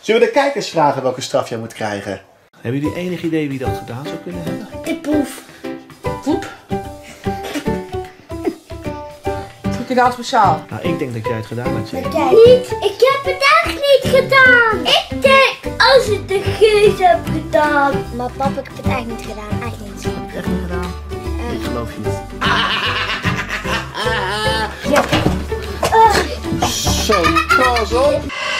Zullen we de kijkers vragen welke straf jij moet krijgen? Hebben jullie enig idee wie dat gedaan zou kunnen hebben? De poef. Poep. Doe je dat speciaal? Nou, ik denk dat jij het gedaan hebt, Jaden. Niet. Ik heb het echt niet gedaan. Ik denk als ik de geest heb gedaan. Maar papa, ik heb het echt niet gedaan. Echt niet. Echt niet gedaan? Ik geloof je niet. Ja. Zo, pas op.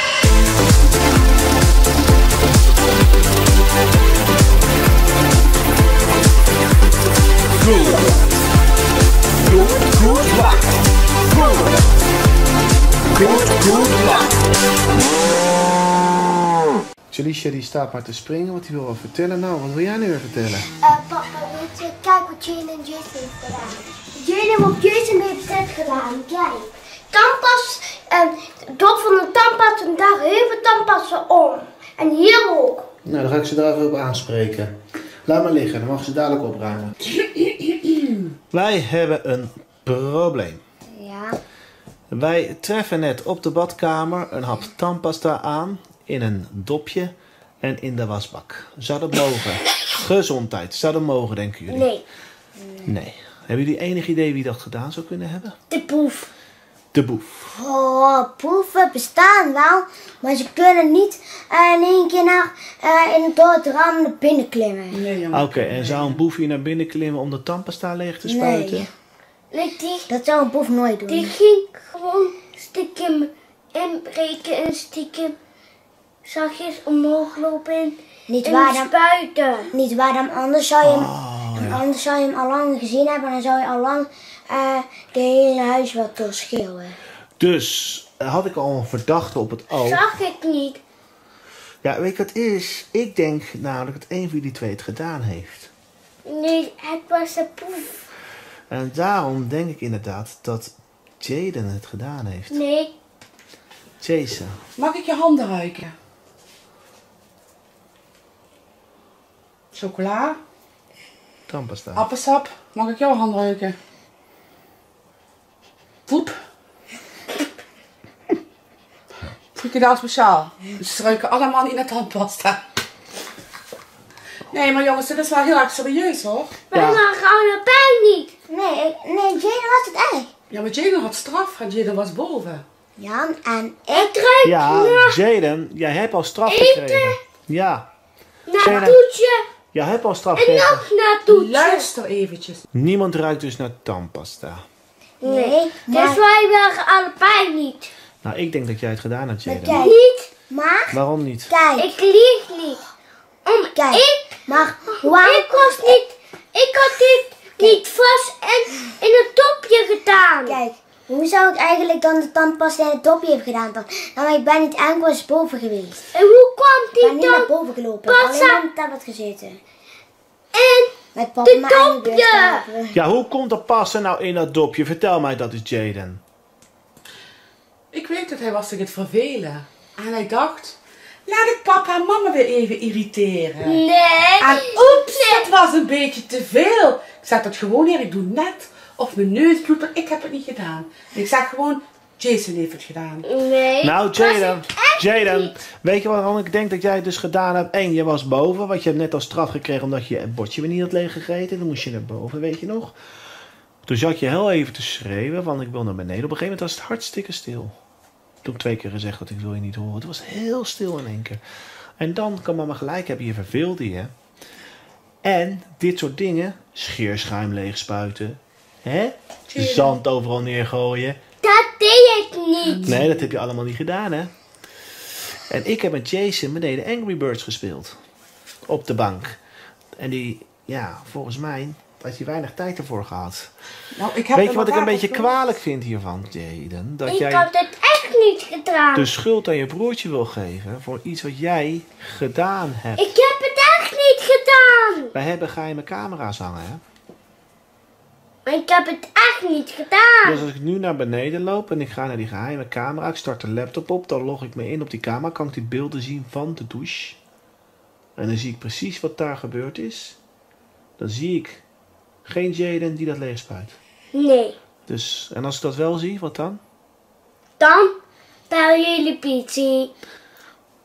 Jalisha die staat maar te springen, wat hij wil wel vertellen. Nou, wat wil jij nu weer vertellen? Papa, weet je, kijk wat Jane en Jason heeft gedaan. Jane heeft Jason heeft het gedaan, kijk. Tandpas, dop van een tandpas en daar heel veel tandpassen om. En hier ook. Nou, dan ga ik ze daar even op aanspreken. Laat maar liggen, dan mag ze dadelijk opruimen. Wij hebben een probleem. Ja. Wij treffen net op de badkamer een hap tandpasta aan in een dopje en in de wasbak. Zou dat mogen? Gezondheid, zou dat mogen, denken jullie? Nee. Nee. Hebben jullie enig idee wie dat gedaan zou kunnen hebben? De poef. De boef. Oh, poeven bestaan wel, maar ze kunnen niet in één keer door het raam naar binnen klimmen. Nee, jongen. Oké, en zou een boef hier naar binnen klimmen om de tandpasta leeg te spuiten? Nee, dat zou een boef nooit doen. Die ging gewoon stiekem inbreken en stiekem zachtjes omhoog lopen en spuiten. Niet waar, dan anders zou je hem, anders zou je hem al lang gezien hebben en dan zou je al lang de hele huis wat doorschreeuwen. Dus had ik al een verdachte op het oog. Zag ik niet. Ja, weet je wat het is? Ik denk namelijk dat een van jullie twee het gedaan heeft. Nee, het was de poef. En daarom denk ik inderdaad dat Jaden het gedaan heeft. Nee. Jason. Mag ik je handen ruiken? Chocola, Tandpasta. appelsap. Mag ik jouw hand ruiken? Poep. Frikadeel speciaal. Dus ze ruiken allemaal niet naar tandpasta. Nee, maar jongens, dit is wel heel erg serieus hoor. Maar Ja. we gaan allebei niet. Nee, Jaden was het echt. Ja, maar Jaden had straf en Jaden was boven. Ja, en ik ruik Ja, Jaden, jij hebt al straf gekregen. Ja, naar Jaden. toetje jij hebt al straf en gekregen. nog naar toetje. Luister eventjes. Niemand ruikt dus naar tandpasta. Nee, dus wij waren allebei niet. Nou, ik denk dat jij het gedaan hebt, Jaden. Niet, maar Waarom niet? kijk. Ik lieg niet. Ik had dit niet vast en in het dopje gedaan. Kijk, hoe zou ik eigenlijk dan de tandpasta in het dopje hebben gedaan dan? Nou, ik ben niet enkel eens boven geweest. En hoe kwam die dan? Ik ben niet naar boven gelopen. Alleen op de tablet gezeten. En met papa de dopje. Ja, hoe komt de pasta nou in dat dopje? Vertel mij dat is Jaden. Ik weet dat hij was zich het vervelen. En hij dacht, laat ik papa en mama weer even irriteren. Nee. En oeps, dat was een beetje te veel. Ik zet dat gewoon neer, ik doe net of mijn neus bloedt, ik heb het niet gedaan. En ik zeg gewoon, Jason heeft het gedaan. Nee. Nou, Jaden, weet je waarom ik denk dat jij het dus gedaan hebt? Eén, je was boven, want je hebt net als straf gekregen omdat je het bordje weer niet had leeggegeten. Dan moest je naar boven, weet je nog? Toen zat je heel even te schreeuwen, van ik wil naar beneden. Op een gegeven moment was het hartstikke stil. Toen 2 keer gezegd dat ik wil je niet horen. Het was heel stil in één keer. En dan kan mama gelijk hebben, je verveelde je. En dit soort dingen, scheerschuim leegspuiten, hè? Zand overal neergooien. Dat deed ik niet. Nee, dat heb je allemaal niet gedaan, hè? En ik heb met Jason beneden Angry Birds gespeeld. Op de bank. En die, ja, volgens mij had je weinig tijd ervoor gehad. Nou, ik heb Weet je wat ik een beetje kwalijk vind hiervan, Jaden? Dat Ik jij had het echt niet gedaan. de schuld aan je broertje wil geven voor iets wat jij gedaan hebt. Ik heb het echt niet gedaan. Wij hebben geheime camera's hangen, hè? Maar ik heb het echt niet gedaan. Dus als ik nu naar beneden loop en ik ga naar die geheime camera, ik start de laptop op, dan log ik me in op die camera, kan ik die beelden zien van de douche. En dan zie ik precies wat daar gebeurd is. Dan zie ik geen Jaden die dat leegspuit. Nee. Dus, en als ik dat wel zie, wat dan? Dan bel jullie Pietie.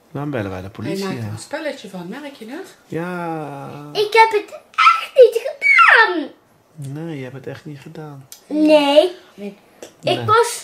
Dan bellen wij de Hij politie. maakt er Ja. een spelletje van, merk je het? Ja. Ik heb het echt niet gedaan. Nee, je hebt het echt niet gedaan. Nee. Ik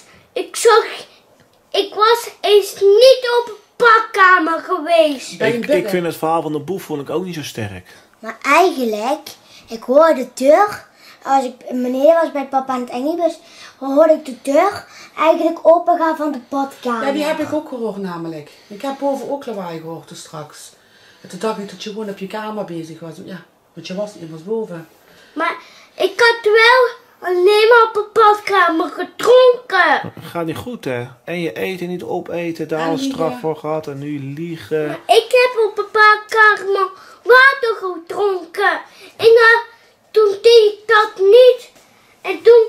was eens niet op een badkamer geweest. Ben je Ik binnen? vind het verhaal van de boef vond ik ook niet zo sterk. Maar eigenlijk, ik hoorde de deur. Als ik beneden was bij papa aan het Engelbus, hoorde ik de deur eigenlijk opengaan van de badkamer. Ja, die heb ik ook gehoord namelijk. Ik heb boven ook lawaai gehoord dus straks. En toen dacht ik dat je gewoon op je kamer bezig was. Ja, want je was immers boven. Maar ik had wel alleen maar op de badkamer gedronken. Gaat niet goed, hè? En je eten niet opeten, daar En al liegen. straf voor gehad en nu liegen. Ik heb op de badkamer water gedronken. En toen deed ik dat niet. En toen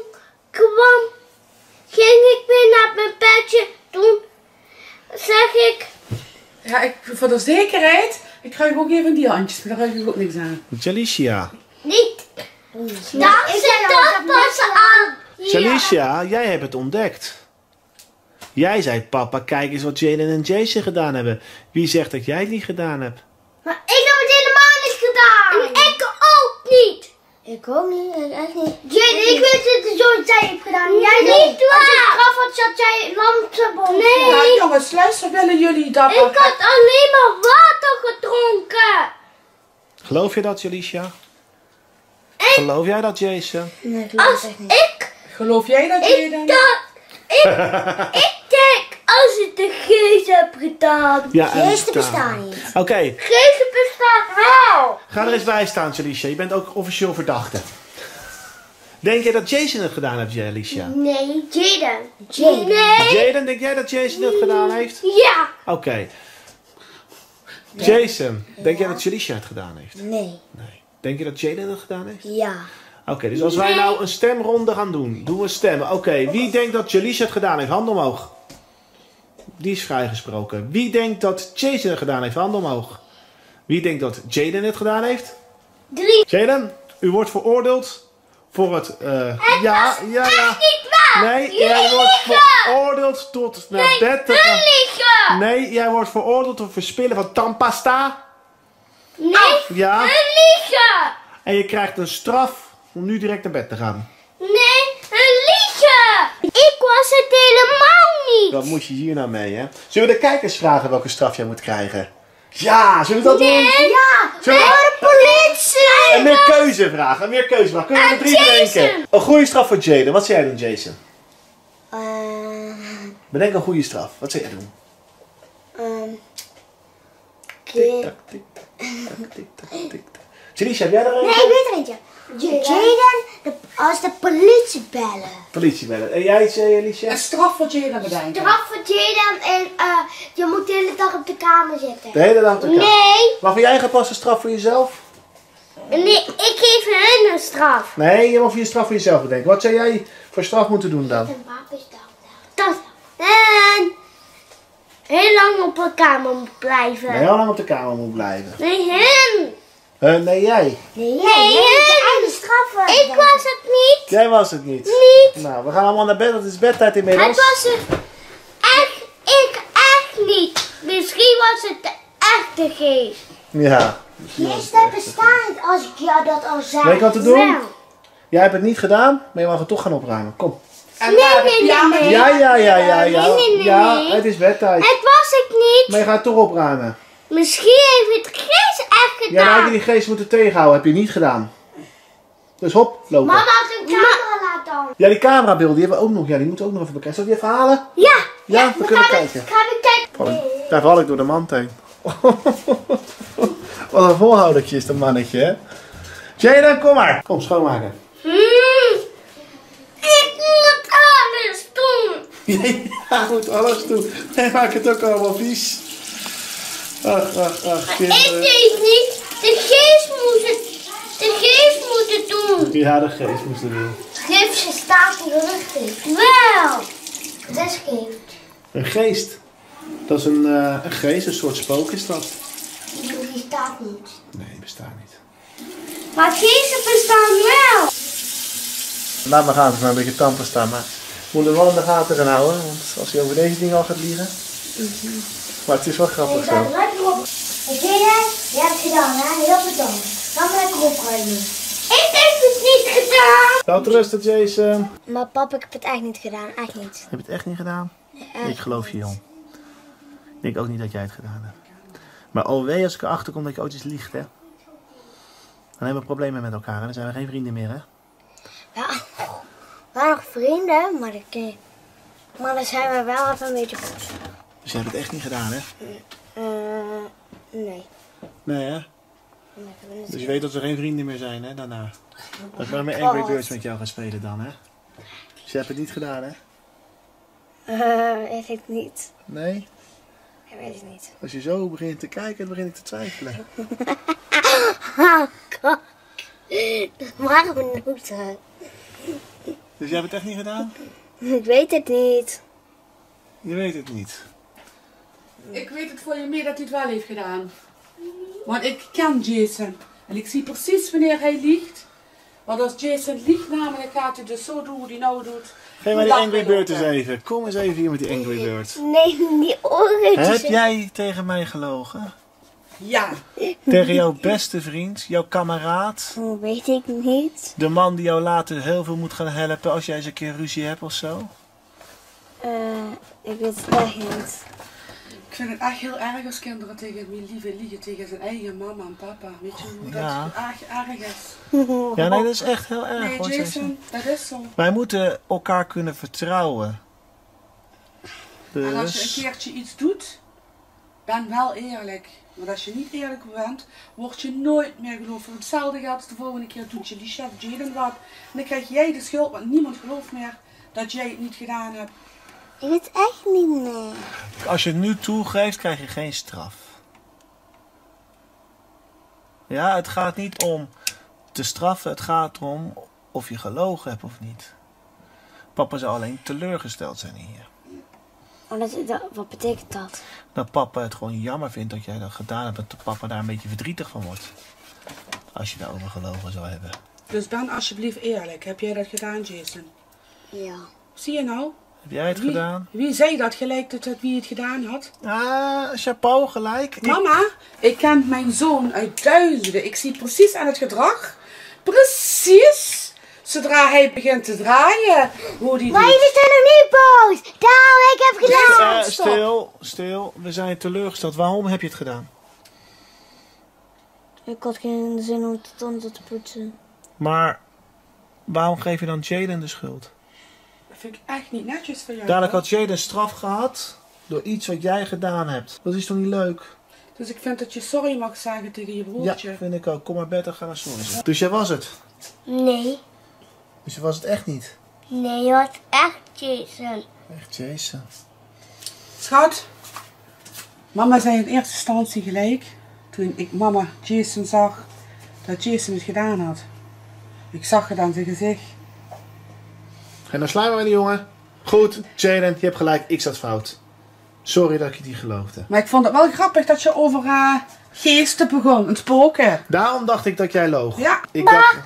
ging ik weer naar mijn bedje. Toen zeg ik, Ja, voor de zekerheid, ik krijg ook even die handjes, maar daar heb ik ook niks aan. Jalicia. niet. Daar zit dat pas aan. Jalicia, jij hebt het ontdekt. Jij zei, papa, kijk eens wat Jaden en Jason gedaan hebben. Wie zegt dat jij het niet gedaan hebt? Maar ik heb het helemaal niet gedaan. En ik ook niet. Ik ook niet, echt niet. Jade, ik weet het zoals jij hebt gedaan. Jij niet waar. Als ik straf had, zat jij lampenbom. Nee. Ja, jongens, luister, willen jullie dat? Ik had alleen maar water gedronken. Geloof je dat, Jalicia? Geloof jij dat, Jason? Nee, ik geloof het echt niet. Geloof jij dat je dan? Ik denk als ik de geest heb gedaan. Ja, en Geesten bestaan niet. Oké, Geesten bestaan wel. ga er eens bij staan, Jalicia. Je bent ook officieel verdachte. Denk je dat Jason het gedaan heeft, Jalicia? Nee, Jaden. Nee. Jaden, denk jij dat Jason het gedaan heeft? Ja. Oké. Jason, denk jij dat Jalicia het gedaan heeft? Nee. Nee. Denk je dat Jaden het gedaan heeft? Ja. Oké, dus als wij nou een stemronde gaan doen, doen we stemmen. Oké, wie denkt dat Jalicia het gedaan heeft? Hand omhoog. Die is vrijgesproken. Wie denkt dat Jason het gedaan heeft? Hand omhoog. Wie denkt dat Jaden het gedaan heeft? 3. Jaden, u wordt veroordeeld voor het... ja. Niet waar. Nee, Jullie jij wordt liegen. veroordeeld tot naar bed te gaan. Liegen. Nee, jij wordt veroordeeld tot verspillen van tandpasta. Nee. Ja. Liegen. En je krijgt een straf om nu direct naar bed te gaan. Nee, liegen. Ik was het helemaal niet. Wat moet je hier nou mee, hè? Zullen we de kijkers vragen welke straf jij moet krijgen? Ja, zullen we dat doen? Ja, Zullen we- voor de politie. En meer keuzevragen, meer keuzevragen. Kunnen we er 3 bedenken? Een goede straf voor Jaden. Wat zou jij doen, Jason? Bedenk een goede straf. Wat zou jij doen? Tik-tak, tik-tak, tik-tak, tik-tak. Jalicia, heb jij er een? Nee, ik weet er eentje. Jaden, als de politie bellen. Politie bellen. En jij, Jalicia? Een straf wat je dan bedenken. Straf voor Jaden en je moet de hele dag op de kamer zitten. De hele dag op de kamer. Nee, Mag jij een gepaste straf voor jezelf? nee, ik geef hen een straf. Nee, je mag je straf voor jezelf bedenken. Wat zou jij voor straf moeten doen dan? Een wapenstaf. Dat. En heel lang op de kamer moet blijven. Nee, heel lang op de kamer moet blijven. Nee, hen. Nee, jij. Nee, hen. Straffen. Ik was het niet. Jij was het niet. Niet. Nou, we gaan allemaal naar bed, want het is bedtijd Het inmiddels. was het echt, ik echt niet. Misschien was het de echte geest. Ja. Geesten bestaan niet als ik jou dat al zei. Weet je wat te doen? Wel. Jij hebt het niet gedaan, maar je mag het toch gaan opruimen. Kom. En daar heb je aan- nee. Ja. Nee. Ja, het is bedtijd. Het was ik niet. Maar je gaat het toch opruimen. Misschien heeft het geest echt Ja, dan had gedaan. je die geest moeten tegenhouden. Heb je niet gedaan. Dus hop, lopen. Mama had een camera laten hangen. Ja, die camerabeelden, die hebben we ook nog. Ja, die moeten we ook nog even bekijken. Zal ik die even halen? Ja. Ja, we kunnen kijken. Ga even kijken. Daar val ik door de mand heen. Wat een volhoudertje is dat mannetje, hè? Jaden, kom maar. Kom, schoonmaken. Ik moet alles doen. Ja, moet alles doen. Hij maakt het ook allemaal vies. Ach, Ik kinderen. deed niet. De geest moet het doen. Ja, de geest moest het doen. Gift staat in de lucht. Wel. Dat is gift. Een geest. Dat is een geest, een soort spook is dat. Die staat niet. Nee, die bestaat niet. Maar geesten bestaan wel. Laat maar gaan, het is maar een beetje tandpasta staan, maar we moeten wel in de gaten gaan houden, want als hij over deze dingen al gaat liegen. Maar het is wel grappig zo. Lekker op. Jaden, je hebt het gedaan, hè? Heel bedankt. Ga maar lekker opruimen. Ik heb het niet gedaan. Laat rusten, Jason. Maar papa, ik heb het echt niet gedaan. Echt niet. Heb je het echt niet gedaan? Nee, Ik geloof je, jong. Ik denk ook niet dat jij het gedaan hebt. Maar oh wee als ik erachter kom dat je ooit eens liegt, hè. Dan hebben we problemen met elkaar, hè. Dan zijn we geen vrienden meer, hè. Ja, we waren nog vrienden, maar dan zijn we wel even een beetje boos. Dus je hebt het echt niet gedaan, hè? Nee. Nee, hè? Nee, ik heb het niet Dus je weet dat we geen vrienden meer zijn, hè, daarna. Dat ik maar met Angry Birds met jou gaan spelen dan, hè? Dus je hebt het niet gedaan, hè? Ik weet het niet. Nee? Ik weet het niet. Als je zo begint te kijken, dan begin ik te twijfelen. Dat waren we noten. Dus jij hebt het echt niet gedaan? Ik weet het niet. Je weet het niet. Ik weet het voor je meer dat hij het wel heeft gedaan. Want ik ken Jason. En ik zie precies wanneer hij liegt. Want als Jason liegt namelijk gaat hij dus zo doen hoe hij nou doet. Geef mij die Angry Bird eens even. Kom eens even hier met die Angry Bird. Nee, die oortjes. Heb jij tegen mij gelogen? Ja. Tegen jouw beste vriend, jouw kameraad? Weet ik niet. De man die jou later heel veel moet gaan helpen als jij eens een keer ruzie hebt of zo? Ik weet het echt niet. Ik vind het echt heel erg als kinderen tegen wie lieve liegen tegen zijn eigen mama en papa. Weet je hoe Ja. dat echt erg is? Ja, nee, dat is echt heel erg. Nee, hoor, Jason, dat is zo. Wij moeten elkaar kunnen vertrouwen. En als je Dus... een keertje iets doet, ben wel eerlijk. Want als je niet eerlijk bent, word je nooit meer geloofd. Hetzelfde gaat als de volgende keer doet je die chef Jaden wat. En dan krijg jij de schuld, want niemand gelooft meer dat jij het niet gedaan hebt. Ik weet het echt niet meer. Als je het nu toegeeft, krijg je geen straf. Ja, het gaat niet om te straffen. Het gaat erom of je gelogen hebt of niet. Papa zou alleen teleurgesteld zijn in je. Wat betekent dat? Dat papa het gewoon jammer vindt dat jij dat gedaan hebt. Dat papa daar een beetje verdrietig van wordt. Als je daarover gelogen zou hebben. Dus ben alsjeblieft eerlijk. Heb jij dat gedaan, Jason? Ja. Zie je nou? Heb jij het gedaan? Wie zei dat gelijk dat wie het gedaan had? Ah, chapeau, gelijk. Mama, ik ken mijn zoon uit duizenden. Ik zie precies aan het gedrag. Precies. Zodra hij begint te draaien. Hoe die Maar doet. jullie zijn nog niet boos. Daar, ik heb gedaan. Stil. We zijn teleurgesteld. Waarom heb je het gedaan? Ik had geen zin om de tanden te poetsen. Maar waarom geef je dan Jaden de schuld? Dat vind ik echt niet netjes van jou. Dadelijk hoor. had Jaden straf gehad door iets wat jij gedaan hebt. Dat is toch niet leuk? Dus ik vind dat je sorry mag zeggen tegen je broertje. Ja, vind ik ook. Kom maar Bert, dan gaan we sorry zeggen. Dus jij was het? Nee. Dus je was het echt niet? Nee, je was echt Jason. Echt Jason. Schat, mama zei in eerste instantie gelijk, toen ik mama Jason zag, dat Jason het gedaan had. Ik zag het aan zijn gezicht. En dan slaan we die jongen. Goed, Jaden, je hebt gelijk. Ik zat fout. Sorry dat ik je niet geloofde. Maar ik vond het wel grappig dat je over geesten begon, een spoken. Daarom dacht ik dat jij loog. Ja. Ik dacht...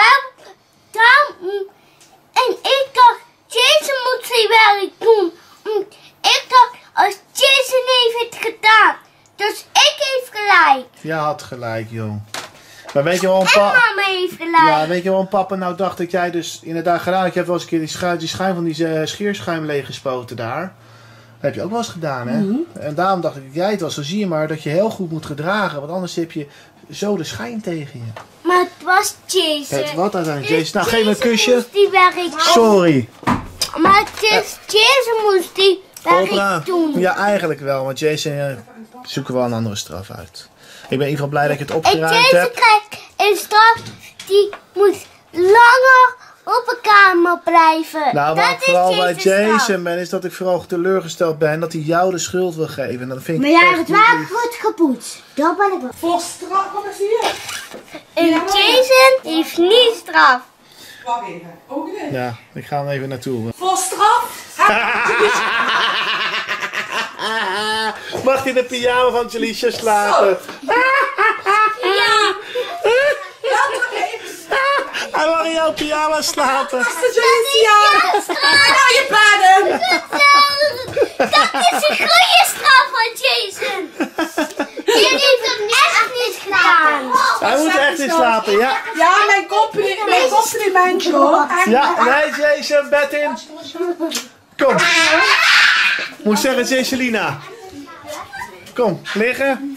En ik dacht, Jason moet zijn werk doen. Ik dacht, als Jason heeft het gedaan, dus ik heeft gelijk. Je had gelijk, jong. Maar weet je waarom En mama heeft gelijk. Ja, weet je waarom papa nou dacht dat jij dus inderdaad gedaan hebt? Je hebt wel eens een keer die schuim van die scheerschuim leeggespoten daar. Dat heb je ook wel eens gedaan, hè? En daarom dacht ik dat jij het was. Zo zie je maar dat je heel goed moet gedragen. Want anders heb je zo de schijn tegen je. Maar het was Jason. Het wat uiteindelijk, Jason? Nou, geef me een kusje. Moest die werk. Sorry. Maar het is Jason moest die werk doen. Ja, eigenlijk wel. Want Jason zoeken wel een andere straf uit. Ik ben in ieder geval blij dat ik het En opgeruimd Jason heb. krijgt een straf die moet langer op een kamer blijven. Nou, waar dat ik vooral bij Jason's straf. Jason ben, is dat ik vooral teleurgesteld ben dat hij jou de schuld wil geven. En dat vind ik Maar jij echt hebt niet wel lief. goed gepoetst. Dat ben ik wel. Voor straf, kom eens hier. En Jason heeft niet straf. Wacht even, ogen dicht. Ja, ik ga hem even naartoe. Voor straf. Mag je de pyjama van Jalicia slapen? Ja. Hij mag in jouw pyjama slapen. Jalicia. Ga naar je paden. Dat is een goede straf van Jason. Je heeft het echt niet gedaan. Hij moet echt in slapen, ja. Ja, mijn complimentje hoor. Ja, nee Jason, bed in. Kom. Moet zeggen Jacelina. Kom, liggen.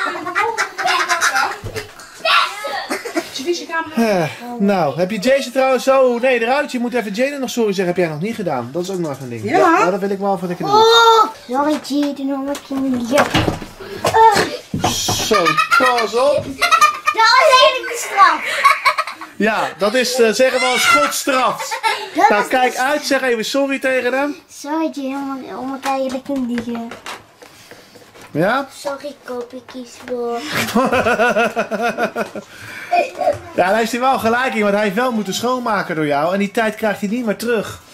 Nou, heb je Jason trouwens zo... Nee, eruit. Je moet even Jaden nog sorry zeggen. Heb jij nog niet gedaan. Dat is ook nog even een ding. Ja. Dat wil ik wel van de knie. Oh, sorry Jaden, om een keer. Zo, pas op. Dat is eigenlijk de straf. Ja, dat is zeggen we als Godstraf. Nou, kijk uit. Zeg even sorry tegen hem. Sorry Jaden, om het eigenlijk te liggen. Ja? Sorry koppiekies voor. Ja, daar heeft hij wel gelijk in. Want hij heeft wel moeten schoonmaken door jou. En die tijd krijgt hij niet meer terug.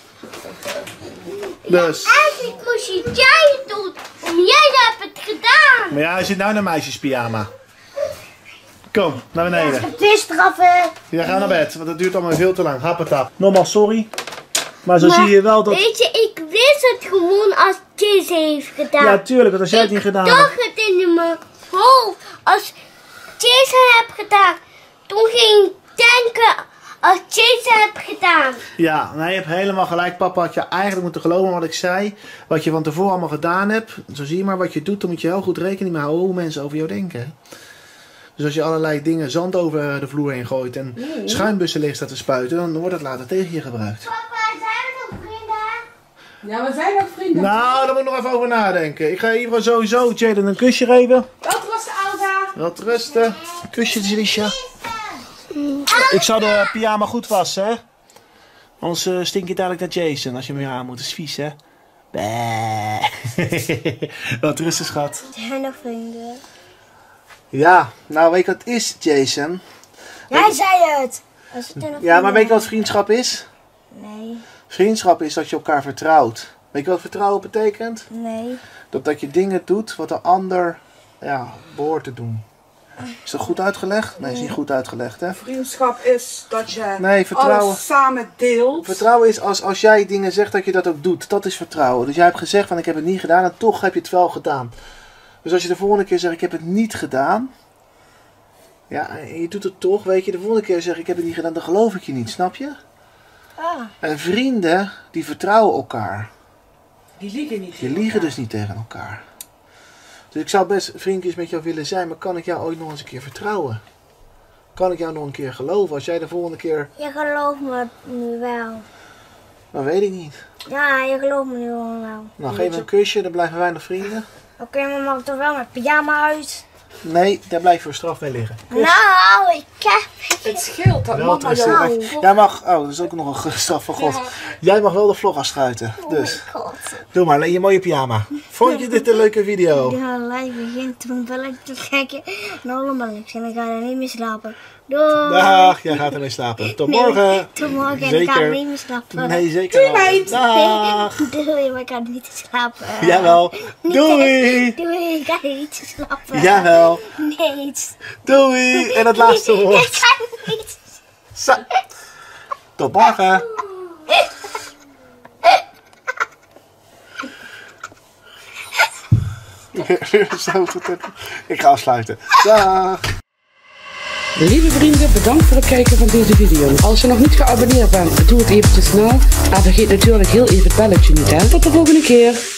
Dus. Eigenlijk moest je jij het doen. Jij hebt het gedaan. Maar ja, hij zit nou naar meisjespyjama. Kom, naar beneden. Het is straffen. Ja, ga naar bed, want dat duurt allemaal veel te lang. Happatap. Nogmaals, sorry. Maar zo zie je wel dat... Weet je, ik wist het gewoon als Jason heeft gedaan. Ja, tuurlijk, want als jij het niet gedaan Ik hebt... dacht het in mijn hoofd. Als Jason heb gedaan, toen ging ik denken als Jason heb gedaan. Ja, nee, je hebt helemaal gelijk. Papa had je eigenlijk moeten geloven wat ik zei. Wat je van tevoren allemaal gedaan hebt. Zo zie je maar wat je doet. Dan moet je heel goed rekening mee houden hoe mensen over jou denken. Dus als je allerlei dingen, zand over de vloer heen gooit en schuimbussen leeg staat te spuiten, dan wordt het later tegen je gebruikt. Papa, zijn we nog vrienden? Ja, we zijn ook vrienden. Nou, daar moet ik nog even over nadenken. Ik ga hier sowieso Jaden een kusje geven. Wat was de Alva? Wat rusten. Kusje, Lisha. Ik zou de pyjama goed wassen, hè? Anders stink je dadelijk naar Jason als je hem weer aan moet. Dat is vies, hè? Wat rusten, schat. Zijn nog vrienden? Ja, nou weet je wat het is, Jason? Jij zei het. Ja, maar weet je wat vriendschap is? Nee, Vriendschap is dat je elkaar vertrouwt. Weet je wat vertrouwen betekent? nee. Dat je dingen doet wat de ander behoort te doen. Is dat goed uitgelegd? Nee, is niet goed uitgelegd, hè? Vriendschap is dat je Nee, vertrouwen. alles samen deelt. Vertrouwen is als jij dingen zegt dat je dat ook doet. Dat is vertrouwen. Dus jij hebt gezegd van ik heb het niet gedaan en toch heb je het wel gedaan. Dus als je de volgende keer zegt ik heb het niet gedaan. Ja, en je doet het toch, weet je. De volgende keer zeg ik heb het niet gedaan, dan geloof ik je niet, snap je? Ah. En vrienden, die vertrouwen elkaar. Die liegen niet. Die liegen dus niet tegen elkaar. Dus ik zou best vriendjes met jou willen zijn, maar kan ik jou ooit nog eens een keer vertrouwen? Kan ik jou nog een keer geloven als jij de volgende keer... Je gelooft me nu wel. Dat weet ik niet. Ja, je gelooft me nu wel. Nou, geef me een kusje, dan blijven wij nog vrienden. Oké, maar mag ik toch wel met pyjama uit? Nee, daar blijf je voor straf mee liggen. Nou, ik heb... Het scheelt dat Wel mama rustig. jou... Jij mag... Oh, dat is ook nog een straf van God. Ja. Jij mag wel de vlog afschuiten. Dus, God. doe maar, leen je mooie pyjama. Vond je dit een leuke video? Ja, live begint toen belletje te kijken. En allemaal niks. En dan ga je niet meer slapen. Doei. Dag, jij gaat ermee slapen. Tot morgen. Tot morgen. En ik ga niet meer slapen. Nee, zeker wel. meid. Dag. Doei, maar ik ga niet slapen. Jawel. Doei. Doei, ik ga niet slapen. Jawel. Nee. Doei. En het laatste Ik woord. ga niet. Zo. Tot morgen. Ik ga afsluiten. Dag. Lieve vrienden, bedankt voor het kijken van deze video. Als je nog niet geabonneerd bent, doe het eventjes snel. En vergeet natuurlijk heel even het belletje niet, hè. Tot de volgende keer.